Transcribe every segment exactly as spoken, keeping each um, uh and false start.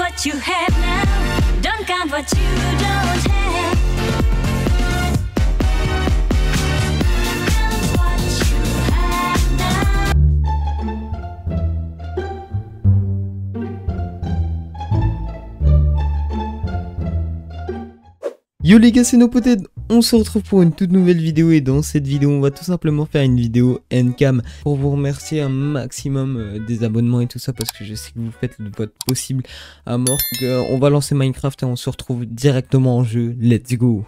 what you have now. Don't count what you don't have. Count what you have now. Yo les gars, c'est NoPoted, on se retrouve pour une toute nouvelle vidéo et dans cette vidéo on va tout simplement faire une vidéo N-Cam pour vous remercier un maximum euh, des abonnements et tout ça parce que je sais que vous faites le votre possible à mort. Donc, euh, on va lancer Minecraft et on se retrouve directement en jeu, let's go.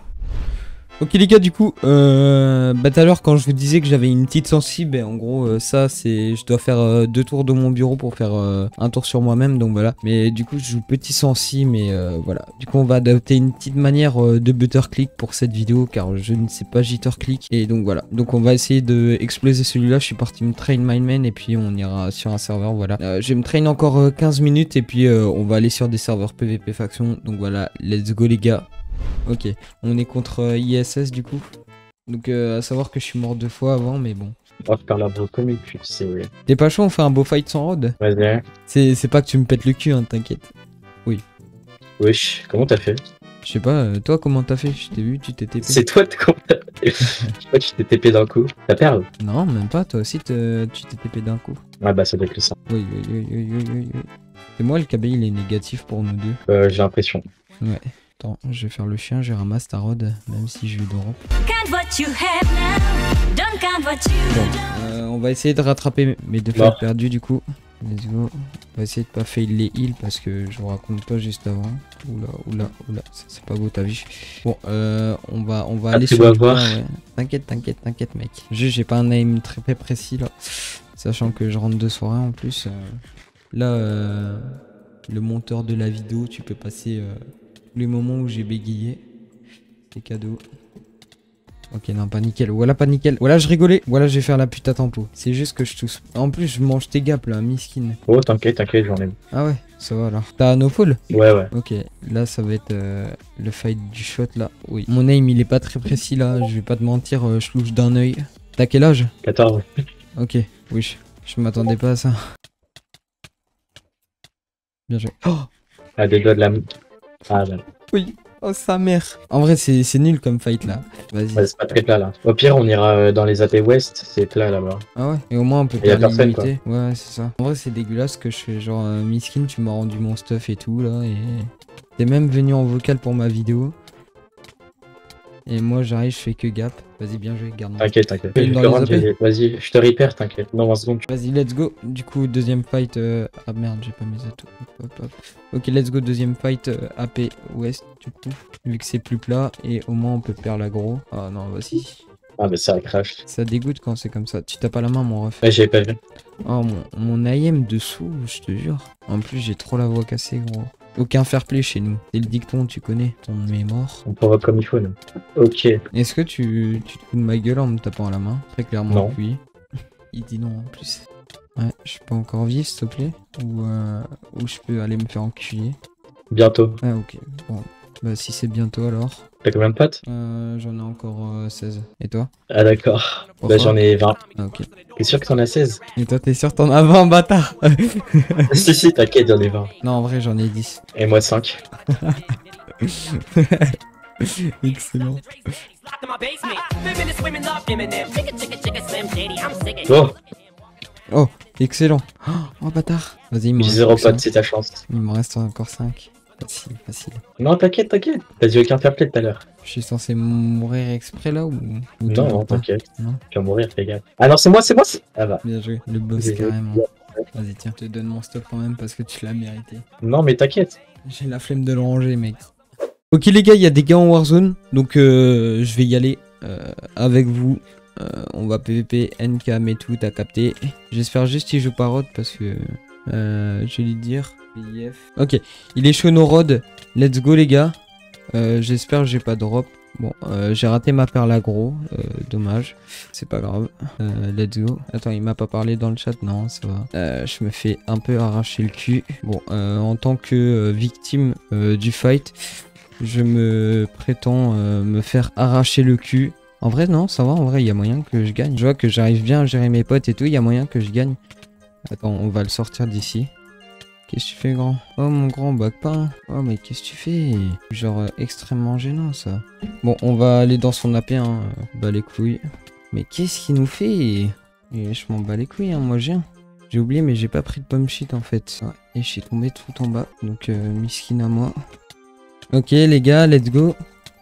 Ok les gars, du coup, euh, bah tout à l'heure quand je vous disais que j'avais une petite sensible, ben, en gros euh, ça c'est, je dois faire euh, deux tours de mon bureau pour faire euh, un tour sur moi-même, donc voilà. Mais du coup je joue petit sensi, mais euh, voilà. Du coup on va adopter une petite manière euh, de butterclick pour cette vidéo car je ne sais pas jitterclick. Et donc voilà, donc on va essayer de exploser celui-là. Je suis parti me train Mineman et puis on ira sur un serveur, voilà. Euh, je vais me train encore euh, quinze minutes et puis euh, on va aller sur des serveurs P V P faction. Donc voilà, let's go les gars. Ok, on est contre euh, I S S du coup. Donc euh, à savoir que je suis mort deux fois avant, mais bon. On va faire la beau comique, puis c'est vrai. T'es pas chaud, on fait un beau fight sans rod? Vas-y. C'est pas que tu me pètes le cul, hein, t'inquiète. Oui. Wesh, comment t'as fait? Je sais pas, euh, toi comment t'as fait? Je t'ai vu, tu t'es T P. C'est toi, comment t'as fait? Je sais pas, tu t'es T P d'un coup. Ta perle? Non, même pas, toi aussi te- tu t'es T P d'un coup. Ouais, bah ça doit être le sang. Oui, oui, oui, oui, oui, oui, oui. C'est moi, le K B il est négatif pour nous deux. Euh, j'ai l'impression. Ouais. Attends, je vais faire le chien, j'ai ramassé ta rod, même si je vais drop. Count what you have now. Don't count what you Bon, don't. euh, on va essayer de rattraper mes deux Bon. fights perdus du coup. Let's go. On va essayer de pas fail les heals parce que je vous raconte pas juste avant. Oula, oula, oula, c'est pas beau ta vie. Bon, euh, on va, on va Ah, aller tu sur vas le voir. point, ouais. T'inquiète, t'inquiète, t'inquiète mec. Juste, j'ai pas un aim très précis là. Sachant que je rentre de soirée en plus. euh, Là, euh, le monteur de la vidéo, tu peux passer euh, tous les moments où j'ai bégayé. C'est cadeau. Ok, non, pas nickel. Voilà, pas nickel. Voilà, je rigolais. Voilà, je vais faire la pute à tempo. C'est juste que je tousse. En plus, je mange tes gaps là, miskin. Oh, t'inquiète, t'inquiète, j'en ai. Ah ouais, ça va alors. T'as un no-fall? Ouais, ouais. Ok, là, ça va être euh, le fight du shot là. Oui. Mon aim, il est pas très précis là. Je vais pas te mentir, euh, je louche d'un œil. T'as quel âge? quatorze. Ok, oui, je, je m'attendais pas à ça. Bien joué. Oh À des doigts de la main. Ah, bah. oui. Oh sa mère. En vrai, c'est c'est nul comme fight là. Vas-y. Ouais, c'est pas très plat là. Au pire, on ira euh, dans les A T Ouest, c'est plat là-bas. Ah ouais, et au moins on peut Et y a pas personne, limiter. Ouais, ouais, c'est ça. En vrai, c'est dégueulasse que je fais genre euh, miskin, tu m'as rendu mon stuff et tout là. Et t'es même venu en vocal pour ma vidéo. Et moi j'arrive, je fais que gap. Vas-y, bien joué, garde. T'inquiète, t'inquiète. Une Je dans te les rends, A P? j'ai- Vas-y, je te repair, t'inquiète. Dans vingt secondes. Vas-y, let's go. Du coup, deuxième fight. Euh... Ah merde, j'ai pas mes atouts. Hop, hop, hop. Ok, let's go. Deuxième fight euh, A P Ouest, du coup. Vu que c'est plus plat et au moins on peut perdre l'aggro. Ah non, vas-y. Ah, bah ça crash. Ça dégoûte quand c'est comme ça. Tu tapes pas la main, mon ref. Ouais, j'avais pas vu. Oh, mon, mon I M dessous, je te jure. En plus, j'ai trop la voix cassée, gros. Aucun fair play chez nous. C'est le dicton, tu connais. Ton est mort. On pourra comme il faut, non? Ok. Est-ce que tu, tu te fous de ma gueule en me tapant à la main? Très clairement, Non. oui. Il dit non en plus. Ouais, je peux encore vivre, s'il te plaît? Ou, euh, ou je peux aller me faire enculer? Bientôt. Ah, ok. Bon. Bah, si c'est bientôt alors. T'as combien de potes? Euh, j'en ai encore euh, seize. Et toi? Ah, d'accord. Pourquoi? Bah, j'en ai vingt. Ah, ok. T'es sûr que t'en as seize? Et toi, t'es sûr t'en as vingt, bâtard? Si, si, t'inquiète, j'en ai vingt. Non, en vrai, j'en ai dix. Et moi cinq. Excellent. Oh, Oh, excellent. Oh, bâtard. Vas-y, il me j'ai reste zéro plus que pote, cinq. c'est ta chance. Il me reste encore cinq. Facile, facile. Non, t'inquiète, t'inquiète. T'as dit aucun fair play tout à l'heure. Je suis censé mourir exprès là ou, ou Non, toujours non, pas? t'inquiète. Non. Tu vas mourir, fais gaffe. Ah non, c'est moi, c'est moi. c'est- Ah bah. Bien joué. Le boss Désolé. carrément. Vas-y, tiens, je te donne mon stop quand même parce que tu l'as mérité. Non, mais t'inquiète. J'ai la flemme de le ranger, mec. Ok, les gars, il y a des gars en Warzone. Donc, euh, je vais y aller euh, avec vous. Euh, on va P V P, N-Cam et tout, t'as capté. J'espère juste qu'il joue pas Rod parce que euh, je vais lui dire. I F. Ok, il est chaud no Rod. Let's go, les gars. Euh, J'espère que j'ai pas drop. Bon, euh, j'ai raté ma perle aggro. Euh, dommage. C'est pas grave. Euh, let's go. Attends, il m'a pas parlé dans le chat. Non, ça va. Euh, je me fais un peu arracher le cul. Bon, euh, en tant que euh, victime euh, du fight, je me prétends euh, me faire arracher le cul. En vrai, non, ça va. En vrai, il y a moyen que je gagne. Je vois que j'arrive bien à gérer mes potes et tout. Il y a moyen que je gagne. Attends, on va le sortir d'ici. Qu'est-ce que tu fais, grand? Oh, mon grand bac pain. Oh, mais qu'est-ce que tu fais? Genre, euh, extrêmement gênant, ça. Bon, on va aller dans son A P, hein. Bah, les couilles. Mais qu'est-ce qu'il nous fait? Et je m'en bats les couilles, hein. Moi, j'ai un. J'ai oublié, mais j'ai pas pris de pomme shit, en fait. Ouais, et je suis tombé tout en bas. Donc, euh, miskin à moi. Ok, les gars, let's go.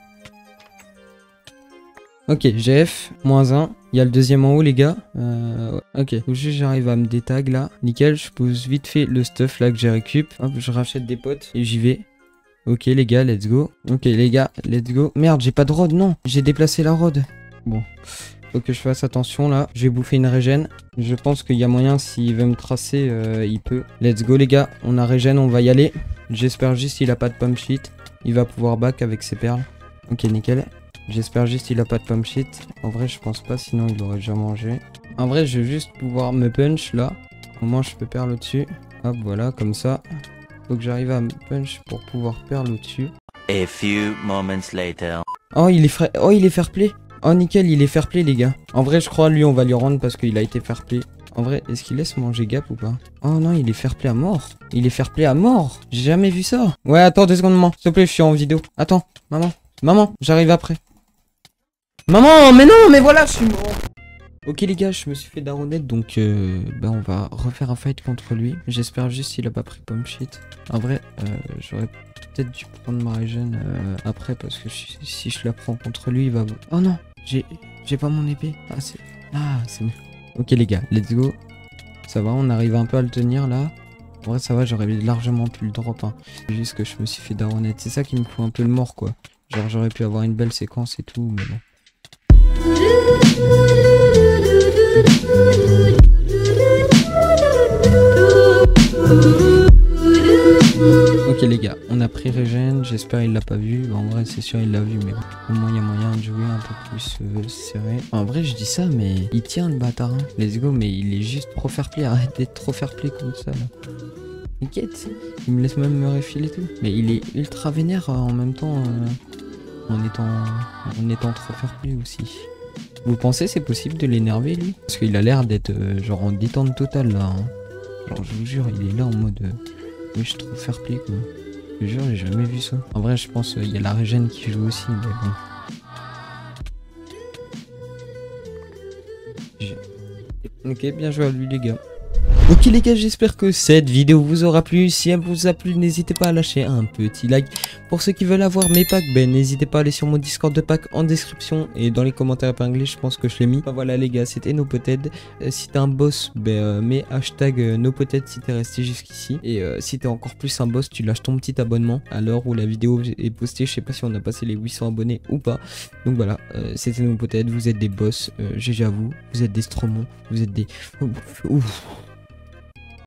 Ok, G F, moins un. Il y a le deuxième en haut, les gars. Euh, ok, faut juste j'arrive à me détag là. Nickel, je pose vite fait le stuff là que j'ai récup. Hop, je rachète des potes et j'y vais. Ok, les gars, let's go. Ok, les gars, let's go. Merde, j'ai pas de rod, non. J'ai déplacé la rod. Bon, faut que je fasse attention là. Je vais bouffer une régène. Je pense qu'il y a moyen, s'il veut me tracer, euh, il peut. Let's go, les gars. On a régène, on va y aller. J'espère juste qu'il a pas de pomme shit. Il va pouvoir back avec ses perles. Ok, nickel. J'espère juste qu'il a pas de pomme shit. En vrai, je pense pas, sinon il aurait déjà mangé. En vrai, je vais juste pouvoir me punch là. Au moins, je peux perle au-dessus. Hop, voilà, comme ça. Faut que j'arrive à me punch pour pouvoir perle au-dessus. A few moments later. Oh, il est fra... oh, il est fair play. Oh, nickel, il est fair play, les gars. En vrai, je crois, lui, on va lui rendre parce qu'il a été fair play. En vrai, est-ce qu'il laisse manger Gap ou pas? Oh non, il est fair play à mort. Il est fair play à mort. J'ai jamais vu ça. Ouais, attends deux secondes, maman. S'il te plaît, je suis en vidéo. Attends, maman. Maman, j'arrive après. Maman, mais non, mais voilà, je suis mort. Ok les gars, je me suis fait daronette, donc euh, bah on va refaire un fight contre lui. J'espère juste qu'il a pas pris pomme shit. En vrai, euh, j'aurais peut-être dû prendre ma régène euh, après, parce que je, si je la prends contre lui, il va... Oh non, j'ai j'ai pas mon épée. Ah, c'est ah, c'est bon. Ok les gars, let's go. Ça va, on arrive un peu à le tenir là. En vrai, ça va, j'aurais largement pu le drop. Hein. C'est juste que je me suis fait daronette. C'est ça qui me fout un peu le mort, quoi. Genre, j'aurais pu avoir une belle séquence et tout, mais bon. Ok les gars, on a pris régène, j'espère il l'a pas vu. En vrai c'est sûr il l'a vu, mais bon. Au moins il y a moyen de jouer un peu plus euh, serré. En vrai je dis ça, mais il tient le bâtard, hein. Let's go, mais il est juste trop fair play, arrête d'être trop fair play comme ça là. T'inquiète, il me laisse même me refiler et tout. Mais il est ultra vénère euh, en même temps, euh, en étant en étant trop fair play aussi. Vous pensez c'est possible de l'énerver lui? Parce qu'il a l'air d'être euh, genre en détente totale là. Hein. Genre je vous jure, il est là en mode... Euh, oui, je trouve fair play quoi. Je vous jure, j'ai jamais vu ça. En vrai, je pense qu'il euh, y a la régène qui joue aussi, mais bon. Ok, bien joué à lui les gars. Ok les gars, j'espère que cette vidéo vous aura plu. Si elle vous a plu, n'hésitez pas à lâcher un petit like. Pour ceux qui veulent avoir mes packs, ben n'hésitez pas à aller sur mon Discord de packs en description et dans les commentaires épinglés, je pense que je l'ai mis. Enfin voilà les gars, c'était NoPoted. Euh, si t'es un boss, ben euh, mets hashtag euh, NoPoted si t'es resté jusqu'ici. Et euh, si t'es encore plus un boss, tu lâches ton petit abonnement à l'heure où la vidéo est postée. Je sais pas si on a passé les huit cents abonnés ou pas. Donc voilà, euh, c'était NoPoted, vous êtes des boss, euh, G G à vous, vous êtes des stromons, vous êtes des... Ouf.